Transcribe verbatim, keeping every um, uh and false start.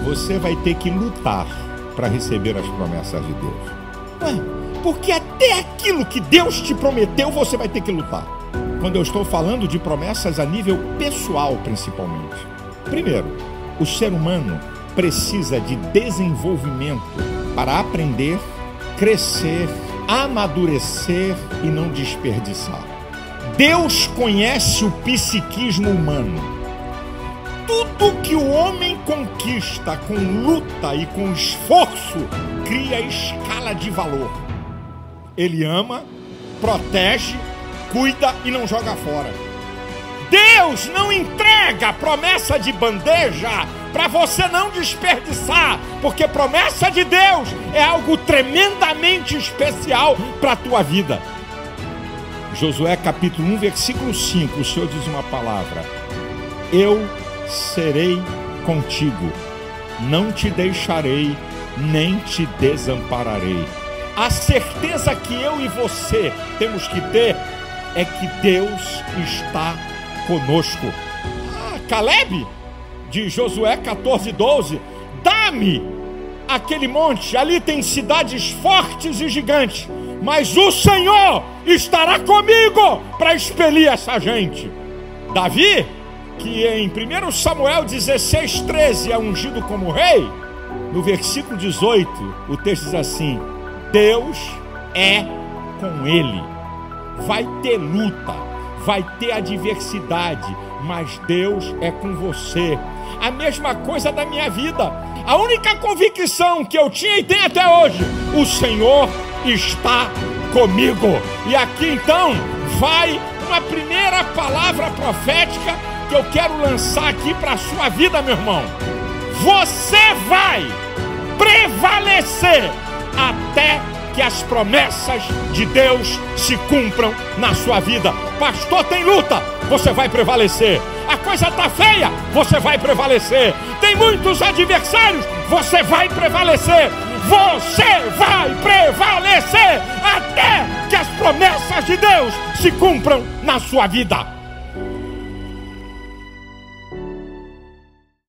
você vai ter que lutar para receber as promessas de Deus. Ué, porque até aquilo que Deus te prometeu, você vai ter que lutar. Quando eu estou falando de promessas a nível pessoal, principalmente. Primeiro, o ser humano precisa de desenvolvimento para aprender, crescer, amadurecer e não desperdiçar. Deus conhece o psiquismo humano. Tudo que o homem conquista com luta e com esforço cria escala de valor. Ele ama, protege, cuida e não joga fora. Deus não entrega a promessa de bandeja para você não desperdiçar, porque promessa de Deus é algo tremendamente especial para a tua vida. Josué capítulo um, versículo cinco, o Senhor diz uma palavra: eu serei contigo, não te deixarei, nem te desampararei. A certeza que eu e você temos que ter é que Deus está conosco. Ah, Caleb, de Josué quatorze, doze, dá-me aquele monte, ali tem cidades fortes e gigantes, mas o Senhor estará comigo para expelir essa gente. Davi, que em primeiro Samuel dezesseis, treze é ungido como rei, no versículo dezoito, o texto diz assim: Deus é com ele. Vai ter luta, vai ter adversidade, mas Deus é com você. A mesma coisa da minha vida. A única convicção que eu tinha e tenho até hoje: o Senhor está comigo. E aqui então vai uma primeira palavra profética que eu quero lançar aqui para a sua vida, meu irmão. Você vai prevalecer até que as promessas de Deus se cumpram na sua vida. Pastor, tem luta, você vai prevalecer. A coisa está feia, você vai prevalecer. Tem muitos adversários, você vai prevalecer. Você vai prevalecer até que as promessas de Deus se cumpram na sua vida.